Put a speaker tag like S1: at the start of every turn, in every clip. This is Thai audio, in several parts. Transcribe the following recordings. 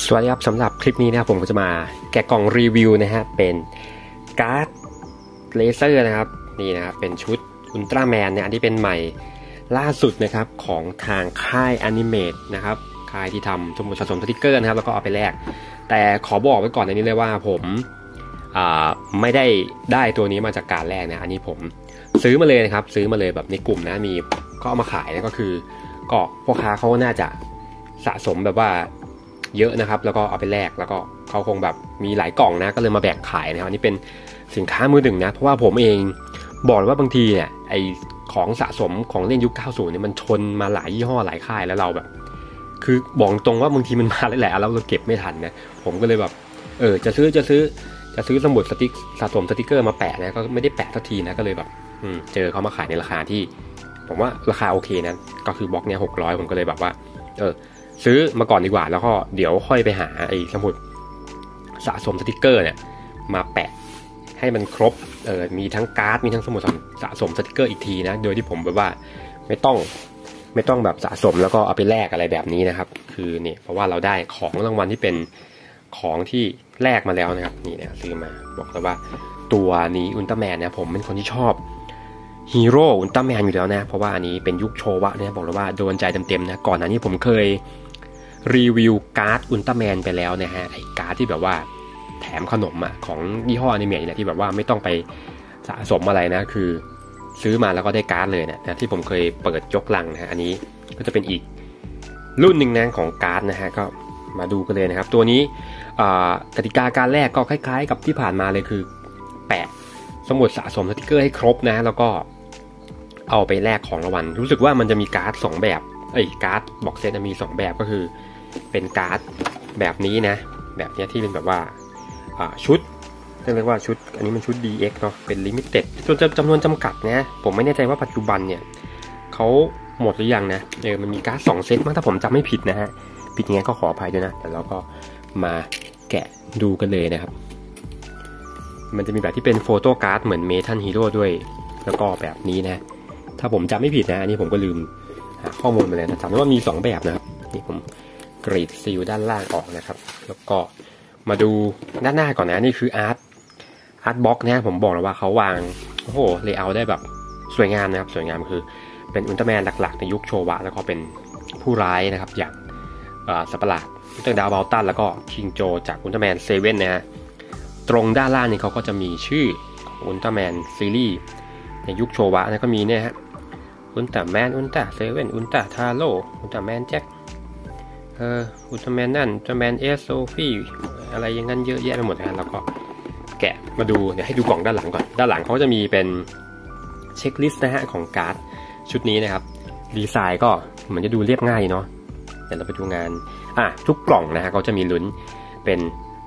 S1: สวัสดีครับสำหรับคลิปนี้นะครับผมก็จะมาแกะกล่องรีวิวนะฮะเป็นการ์ดเลเซอร์นะครับนี่นะครับเป็นชุดอุลตร้าแมนเนี่ยอันที่เป็นใหม่ล่าสุดนะครับของทางค่ายอนิเมตนะครับค่ายที่ทำสมุดสะสมสติกเกอร์นะครับแล้วก็เอาไปแลกแต่ขอบอกไว้ก่อนในนี้เลยว่าผมไม่ได้ตัวนี้มาจากการแลกนะอันนี้ผมซื้อมาเลยนะครับซื้อมาเลยแบบในกลุ่มนะมีก็เอามาขายนะก็คือก็พ่อค้าเขาน่าจะสะสมแบบว่าเยอะนะครับแล้วก็เอาไปแลกแล้วก็เขาคงแบบมีหลายกล่องนะก็เลยมาแบ่งขายนะครับอันนี้เป็นสินค้ามือหนึ่งนะเพราะว่าผมเองบอกเลยว่าบางทีเนี่ยไอของสะสมของเล่นยุค 90 เนี่ยมันชนมาหลายยี่ห้อหลายค่ายแล้วเราแบบคือบอกตรงว่าบางทีมันมาหลายๆอันแล้วเราเก็บไม่ทันนะผมก็เลยแบบจะซื้อสมุดสะสมสติกเกอร์มาแปะนะก็ไม่ได้แปะสักทีนะก็เลยแบบเจอเขามาขายในราคาที่ผมว่าราคาโอเคนะก็คือบล็อกเนี่ย600ผมก็เลยแบบว่าซื้อมาก่อนดีกว่าแล้วก็เดี๋ยวค่อยไปหาไอ้สมุดสะสมสติกเกอร์เนี่ยมาแปะให้มันครบมีทั้งการ์ดมีทั้งสมุดสะสมสติกเกอร์อีกทีนะโดยที่ผมแบบว่าไม่ต้องแบบสะสมแล้วก็เอาไปแลกอะไรแบบนี้นะครับคือเนี่ยเพราะว่าเราได้ของรางวัลที่เป็นของที่แลกมาแล้วนะครับนี่นะซื้อมาบอกเลยว่าตัวนี้อุลตร้าแมนเนี่ยผมเป็นคนที่ชอบฮีโร่อุลตร้าแมนอยู่แล้วนะเพราะว่าอันนี้เป็นยุคโชวะเนี่ยบอกเลยว่าโดนใจเต็มๆนะก่อนหน้านี้ผมเคยรีวิวการ์ดอุลตร้าแมนไปแล้วนะฮะไอ้การ์ดที่แบบว่าแถมขนมของยี่ห้ออนิเมะนี่แหละที่แบบว่าไม่ต้องไปสะสมอะไรนะคือซื้อมาแล้วก็ได้การ์ดเลยนะที่ผมเคยเปิดยกลังนะฮะอันนี้ก็จะเป็นอีกรุ่นหนึ่งนะของการ์ดนะฮะก็มาดูกันเลยนะครับตัวนี้กติกาการแรกก็คล้ายๆกับที่ผ่านมาเลยคือแปะสมุดสะสมสติกเกอร์ให้ครบนะแล้วก็เอาไปแลกของรางวัลรู้สึกว่ามันจะมีการ์ด2แบบการ์ดบ็อกเซตมี2แบบก็คือเป็นการ์ดแบบนี้นะแบบนี้ที่เป็นแบบว่าชุดเรียกว่าชุดอันนี้มันชุด DX เนาะเป็นลิมิเต็ดจำนวนจำกัดนะผมไม่แน่ใจว่าปัจจุบันเนี่ยเขาหมดหรือยังนะมันมีการ์ด2เซตมั้งถ้าผมจำไม่ผิดนะฮะผิดยังไงก็ขออภัยด้วยนะแต่เราก็มาแกะดูกันเลยนะครับมันจะมีแบบที่เป็นโฟโต้การ์ดเหมือนเมทัลฮีโร่ด้วยแล้วก็แบบนี้นะถ้าผมจำไม่ผิดนะอันนี้ผมก็ลืมข้อมูลมาเลยนะจำได้ว่ามี2แบบนะครับนี่ผมกรีดซีลด้านล่างออกนะครับแล้วก็มาดูด้านหน้าก่อนนะนี่คืออาร์ตบ็อกนะผมบอกแล้วว่าเขาวางโอ้โหเลเยอร์ได้แบบสวยงามนะครับสวยงามคือเป็นอุลตร้าแมนหลักๆในยุคโชวะแล้วก็เป็นผู้ร้ายนะครับอย่างสัตว์ประหลาดตั้งดาวเบลตันแล้วก็คิงโจจากอุลตร้าแมนเซเว่นนะฮะตรงด้านล่างนี่เขาก็จะมีชื่ออุลตร้าแมนซีรีส์ในยุคโชวะนะก็มีเนี่ยฮะอุลตร้าแมนอุลตร้าเซเว่นอุลตร้าทาโร่อุลตร้าแมนแจ็คอุลตร้าแมนนั่นอุลตร้าแมนเอสโซฟี่อะไรอย่างนั้นเยอะแยะไปหมดนะแล้วก็แกะมาดูเดี๋ยวให้ดูกล่องด้านหลังก่อนด้านหลังเขาจะมีเป็นเช็คลิสต์นะฮะของการ์ดชุดนี้นะครับดีไซน์ก็เหมือนจะดูเรียบง่ายเนาะเดี๋ยวเราไปดูงานทุกกล่องนะฮะเขาจะมีลุ้นเป็น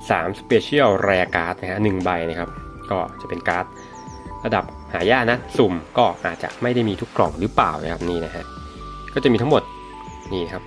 S1: 3 Special Rare Card นะฮะ1ใบนะครับก็จะเป็นการ์ดระดับหายากนะสุ่มก็อาจจะไม่ได้มีทุกกล่องหรือเปล่านะครับนี่นะฮะก็จะมีทั้งหมดนี่ครับ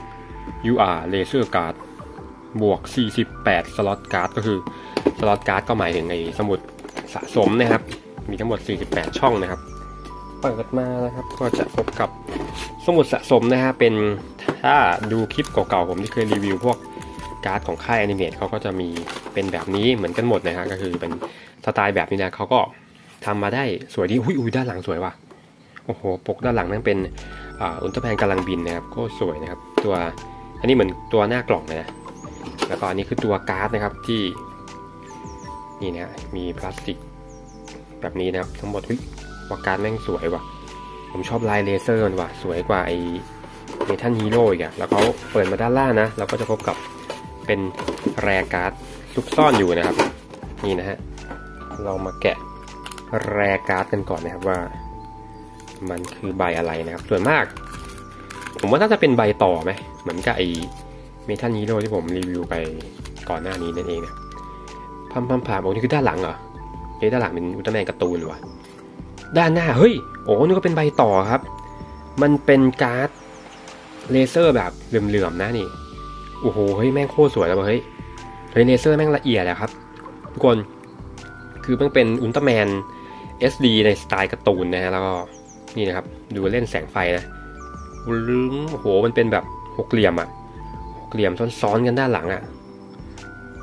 S1: 40 UR Laser Card บวก48 Slot Card ก็คือ Slot Card ก็หมายถึงในสมุดสะสมนะครับมีทั้งหมด48ช่องนะครับเปิดมาแล้วครับก็จะพบกับสมุดสะสมนะฮะเป็นถ้าดูคลิปเก่าๆผมที่เคยรีวิวพวกการ์ดของค่ายอนิเมตเขาก็จะมีเป็นแบบนี้เหมือนกันหมดนะฮะก็คือเป็นสไตล์แบบนี้นะเขาก็ทำมาได้สวยดีอุ้ยด้านหลังสวยว่ะโอ้โหปกด้านหลังนั่นเป็นอุลตร้าแมนกำลังบินนะครับก็สวยนะครับตัวอันนี้เหมือนตัวหน้ากล่องนะแล้วก็อันนี้คือตัวการ์ดนะครับที่นี่นะมีพลาสติกแบบนี้นะครับทั้งหมดว่าการ์ดแม่งสวยว่ะผมชอบลายเลเซอร์มันว่ะสวยกว่าไอเมทัลฮีโร่อีกอะแล้วเขาเปิดมาด้านล่างนะเราก็จะพบกับเป็นแรการ์ดซุกซ่อนอยู่นะครับนี่นะฮะเรามาแกะแรการ์ดกันก่อนนะครับว่ามันคือใบอะไรนะครับส่วนมากผมว่าน่าจะเป็นใบต่อไหมเหมือนกับไอเมทัลฮีโร่ที่ผมรีวิวไปก่อนหน้านี้นั่นเองนะพัมผ่าบอกนี่คือด้านหลังเหรอด้านหลังเป็นอุลตร้าแมนการ์ตูนว่ะด้านหน้าเฮ้ยโอ้นี่ก็เป็นใบต่อครับมันเป็นการ์ดเลเซอร์แบบเหลื่อมๆนะนี่โอ้โหเฮ้ยแม่งโคตรสวยแล้วเฮ้ยเลเซอร์แม่งละเอียดอะครับทุกคนคือมันเป็นอุลตร้าแมน SD ในสไตล์การ์ตูนนะฮะแล้วก็นี่นะครับดูเล่นแสงไฟนะโอ้โหมันเป็นแบบหกเหลี่ยมอะหกเหลี่ยมซ้อนๆกันด้านหลังอะ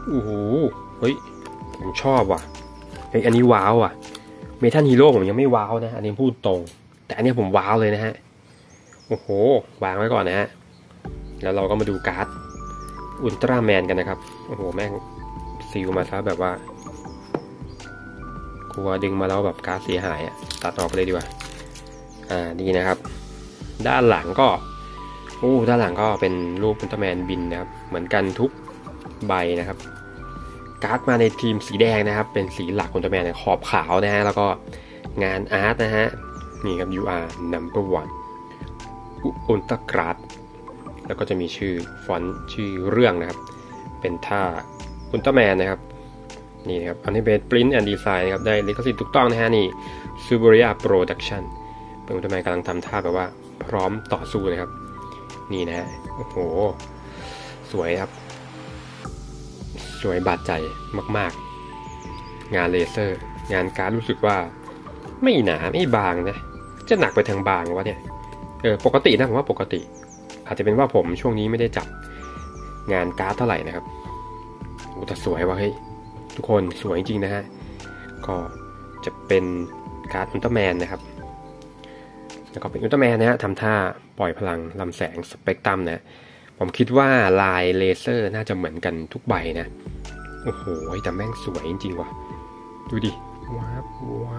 S1: โอ้โหเฮ้ยผมชอบว่ะเฮ้ยอันนี้ว้าวอ่ะเมทัลฮีโร่ผมยังไม่ว้าวนะอันนี้พูดตรงแต่อันนี้ผมว้าวเลยนะฮะโอ้โหวางไว้ก่อนนะฮะแล้วเราก็มาดูการ์ดอุลตร้าแมนกันนะครับโอ้โหแม่งซีลมาซะแบบว่ากลัวดึงมาแล้วแบบการ์ดเสียหายอ่ะตัดออกไปเลยดีกว่านี่นะครับด้านหลังก็ด้านหลังก็เป็นรูปอุลตร้าแมนบินนะครับเหมือนกันทุกใบนะครับการ์ดมาในทีมสีแดงนะครับเป็นสีหลักอุลตร้าแมนขอบขาวนะฮะแล้วก็งานอาร์ตนะฮะนี่ครับ you are number one อุลตร้ากราดแล้วก็จะมีชื่อฟอนต์ชื่อเรื่องนะครับเป็นท่าอุลตร้าแมนนะครับนี่นะครับอันนี้เป็น print and design นะครับได้ลิขสิทธิ์ถูกต้องนะฮะนี่ Suburia Production เป็นอุลตร้าแมนกำลังทำท่าแบบว่าพร้อมต่อสู้นะครับนี่นะฮะโอ้โหสวยครับสวยบาดใจมากๆงานเลเซอร์งานการ์ดรู้สึกว่าไม่หนาไม่บางนะจะหนักไปทางบางวะเนี่ยปกตินะผมว่าปกติอาจจะเป็นว่าผมช่วงนี้ไม่ได้จับงานการ์ดเท่าไหร่นะครับแต่สวยว่ะเฮ้ยทุกคนสวยจริงนะฮะก็จะเป็นการ์ดอุลตร้าแมนนะครับแล้วก็เป็นอุลตร้าแมนนะฮะทำท่าปล่อยพลังลำแสงสเปกตรัมนะผมคิดว่าลายเลเซอร์น่าจะเหมือนกันทุกใบนะโอ้โหแต่แม่งสวยจริงๆว่ะดูดิว้าว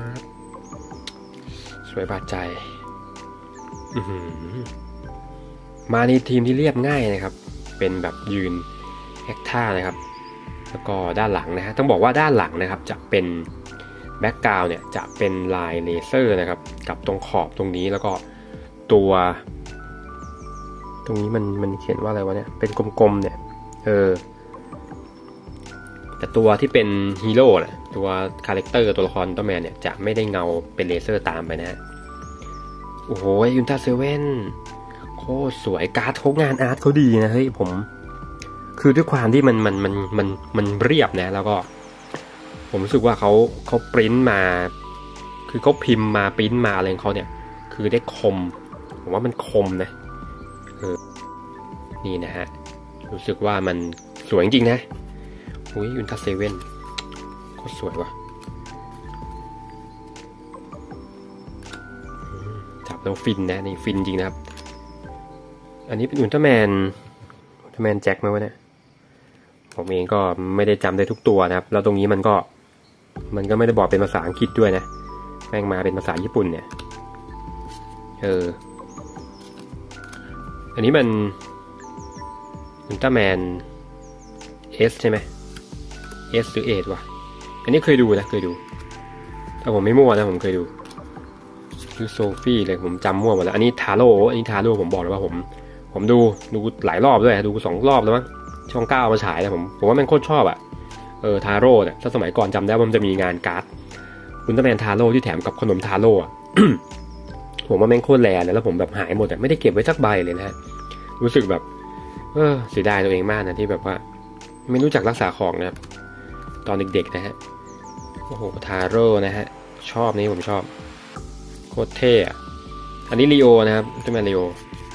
S1: สวยบาดใจมาในทีมที่เรียบง่ายนะครับเป็นแบบยืนแอคท่านะครับแล้วก็ด้านหลังนะฮะต้องบอกว่าด้านหลังนะครับจะเป็นแบ็กกราวด์เนี่ยจะเป็นลายเลเซอร์นะครับกับตรงขอบตรงนี้แล้วก็ตัวตรงนี้มันเขียนว่าอะไรวะเนี่ยเป็นกลมๆเนี่ยแต่ตัวที่เป็นฮีโร่นะตัวคาแรคเตอร์ตัวละครตัวแมนเนี่ยจะไม่ได้เงาเป็นเลเซอร์ตามไปนะโอ้โหยูนต้าเซเว่นโคตรสวยการ์ดเขางานอาร์ตเขาดีนะเฮ้ยผมคือด้วยความที่มันเรียบนะแล้วก็ผมรู้สึกว่าเขาปริ้นมาคือเขาพิมพ์มาปริ้นมาอะไรของเขาเนี่ยคือได้คมผมว่ามันคมนะนี่นะฮะรู้สึกว่ามันสวยจริงๆนะอุ้ยยูนต้าเซเว่นโคตรสวยว่ะจับแล้วฟินนะนี่ฟินจริงนะครับอันนี้เป็นอุลตร้าแมนแจ็คไหมวะเนี่ยผมเองก็ไม่ได้จำได้ทุกตัวนะครับแล้วตรงนี้มันก็ไม่ได้บอกเป็นภาษาอังกฤษด้วยนะแม่งมาเป็นภาษาญี่ปุ่นเนี่ยอันนี้มันอุลตร้าแมน S ใช่ไหม S หรือ 8วะอันนี้เคยดูนะเคยดูถ้าผมไม่มั่วนะผมเคยดูคือโซฟี่เลยผมจำมั่วหมดแล้วอันนี้ทาโร่ผมบอกเลยว่าผมดูหลายรอบด้วยดู2 รอบแล้วมั้งช่อง9มาฉายนะผมว่ามันโคตรชอบอ่ะทาโร่เนี่ยถ้าสมัยก่อนจำได้ว่ามันจะมีงานการ์ดอุลตร้าแมนทาโร่ที่แถมกับขนมทาโร่อ่ะ ผมว่าแม่งโคตรแรงเลยแล้วผมแบบหายหมดอ่ะไม่ได้เก็บไว้สักใบเลยนะฮะรู้สึกแบบเสียดายตัวเองมากนะที่แบบว่าไม่รู้จักรักษาของนะครับตอนเด็กๆนะฮะโอ้โหทาโร่นะฮะชอบนี่ผมชอบโคตรเท่อะอันนี้ลีโอนะครับจะเป็นลีโอ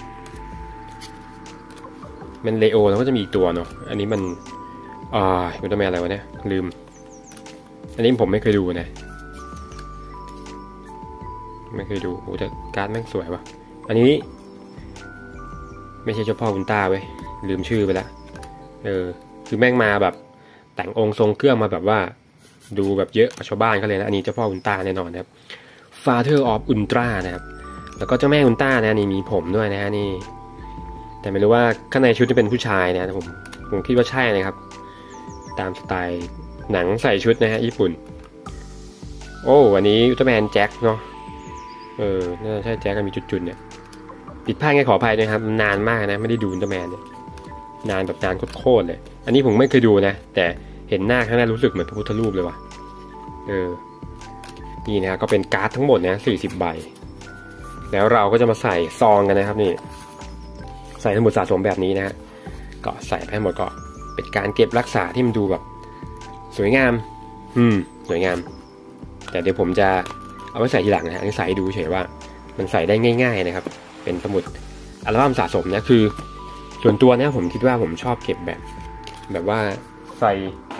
S1: มันเลโอแล้วก็จะมีอีกตัวเนาะอันนี้มันอุลตร้าแมนอะไรวะเนี่ยลืมอันนี้ผมไม่เคยดูนะไม่เคยดูโอ้แต่การ์ดแม่งสวยว่ะอันนี้ไม่ใช่เจ้าพ่ออุลตร้าเว้ยลืมชื่อไปแล้วคือแม่งมาแบบแต่งองค์ทรงเครื่องมาแบบว่าดูแบบเยอะกว่าชาวบ้านเขาเลยนะอันนี้เจ้าพ่ออุลตร้าแน่นอนนะครับ Father of Ultra นะครับแล้วก็เจ้าแม่อุลตร้านะนี่มีผมด้วยนะฮะนี่แต่ไม่รู้ว่าข้างในชุดจะเป็นผู้ชายนะผมคิดว่าใช่นะครับตามสไตล์หนังใส่ชุดนะฮะญี่ปุ่นวันนี้อุลตร้าแมนแจ็คเนาะน่าใช่แจ็คกันมีจุดๆเนี่ยผิดพลาดไงขออภัยด้วยครับนานมากนะไม่ได้ดูอุลตร้าแมนเนี่ยนานแบบนานโคตรเลยอันนี้ผมไม่เคยดูนะแต่เห็นหน้าข้างหน้ารู้สึกเหมือนพระพุทธรูปเลยว่ะนี่นะก็เป็นการ์ดทั้งหมดนะ40 ใบแล้วเราก็จะมาใส่ซองกันนะครับนี่ใส่สมุดสะสมแบบนี้นะฮะก็ใส่ไปหมดก็เป็นการเก็บรักษาที่มันดูแบบสวยงามสวยงามแต่เดี๋ยวผมจะเอาไว้ใส่ทีหลังนะฮะอันนี้ใส่ให้ดูเฉยว่ามันใส่ได้ง่ายๆนะครับเป็นสมุดอัลบั้มสะสมนะคือส่วนตัวเนี่ยผมคิดว่าผมชอบเก็บแบบว่าใส่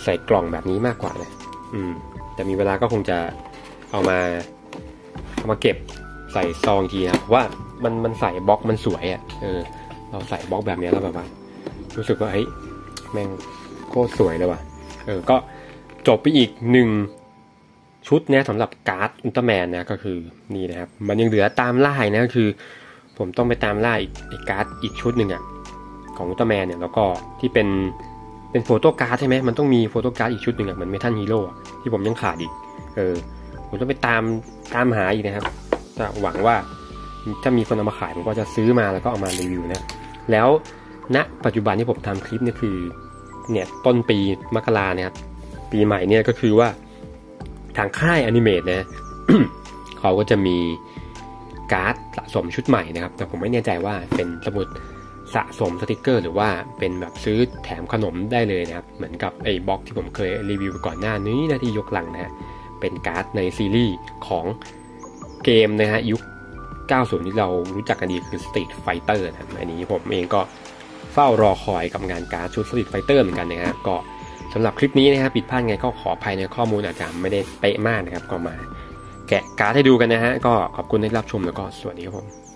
S1: ใส่กล่องแบบนี้มากกว่านะแต่มีเวลาก็คงจะเอามาเก็บใส่ซองทีนะว่ามันใส่บล็อกมันสวยอ่ะเราใส่บล็อกแบบนี้แล้วแบบว่ารู้สึกว่าเฮ้ยแม่งโคตรสวยเลยว่ะก็จบไปอีก1ชุดนะสำหรับการ์ดอุลตร้าแมนนะก็คือนี่นะครับมันยังเหลือตามล่านะก็คือผมต้องไปตามล่าอีกการ์ดอีกชุดหนึ่งอ่ะของอุลตร้าแมนเนี่ยแล้วก็ที่เป็นโฟโต้การ์ดใช่ไหมมันต้องมีโฟโต้การ์ดอีกชุดหนึ่งอ่ะเหมือนเมทัลฮีโร่ที่ผมยังขาดอีกผมต้องไปตามหาอีกนะครับจะหวังว่าถ้ามีคนเอามาขายผมก็จะซื้อมาแล้วก็เอามารีวิวนะแล้วณปัจจุบันที่ผมทำคลิปนี่คือเนี่ยต้นปีมกราเนี่ยครับปีใหม่เนี่ยก็คือว่าทางค่ายอนิเมตนะ เขาก็จะมีการ์ดสะสมชุดใหม่นะครับแต่ผมไม่แน่ใจว่าเป็นสมุดสะสมสติกเกอร์หรือว่าเป็นแบบซื้อแถมขนมได้เลยนะครับเหมือนกับไอ้บล็อกที่ผมเคยรีวิวก่อนหน้านี้นะที่ยกหลังนะฮะเป็นการ์ดในซีรีส์ของเกมนะฮะยุค90ที่เรารู้จักกันดีคือ Street Fighter นะครับอันนี้ผมเองก็เฝ้ารอคอยกับงานการ์ดชุด Street Fighter เหมือนกันนะครับก็สำหรับคลิปนี้นะครับผิดพลาดไงก็ขออภัยในข้อมูลอาจจะไม่ได้เป๊ะมากนะครับก็มาแกะการ์ดให้ดูกันนะฮะก็ขอบคุณที่รับชมแล้วก็สวัสดีครับผม